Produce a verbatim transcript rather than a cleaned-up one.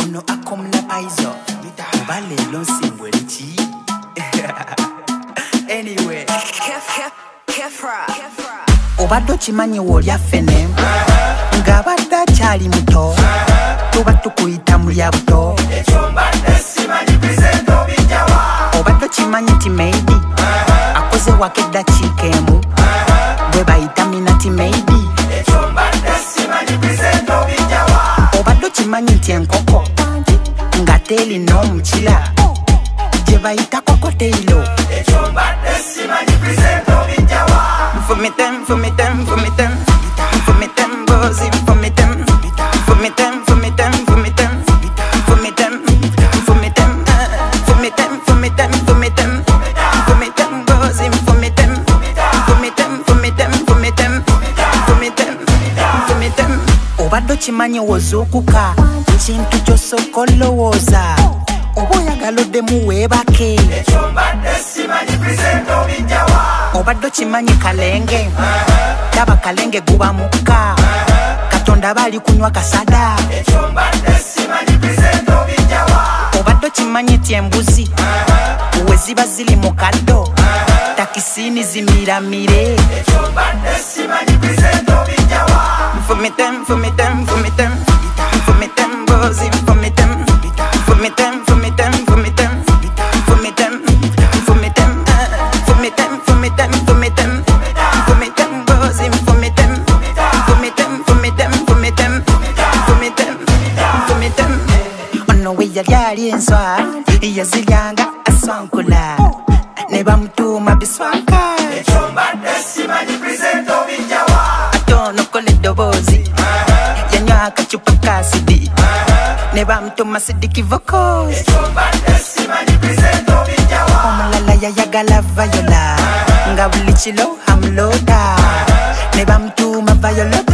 ono akomla paizo bale lonsimbwe lichi. Anyway, obadde kimanyi wolya fene nga badda kyali muto tuba tukuyita mulya buto. Obadde kimanyi ti Meidi akoze waka eddakiika emu bwe bayita Minati Meidi. Obadde kimanyi nti enkoko nga terina omukira gye bayita kokoteiro. Fumitem, fumitem, fumitem, fumitem, bozi, fumitem, fumitem, fumitem, fumitem, fumitem, fumitem, fumitem, fumitem, fumitem, fumitem, bozi, fumitem, fumitem, fumitem, fumitem, fumitem, fumitem. Obadde kimanyi wozuukuka kintu ky'osooka olowooza oba oyagala oddemu weebake. Obadde kimanyi kalenge taba kalenge guba mukka Katonda bali kunywa kasada. Obadde kimanyi ti embuzi we ziba ziri mu kaddo takisini zimiramire. Fumitem, fumitem, fumitem, fumitem, bozi, fumitem, fumitem, fumitem, fumitem, fumitem, fumitem, fumitem, fumitem, fumitem, fumitem, bozi, fumitem, fumitem, fumitem, fumitem, fumitem, fumitem. Ono we yali ali enswa yaziryanga aswankula ne bamutuuma biswaka. Ate ono kola eddoboozi yanywa akacupa ka sidi ne bamutuma Sidiki Vocals. Omulala yayagala Viola nga buli kiro amuloda ne bamutuma Viola.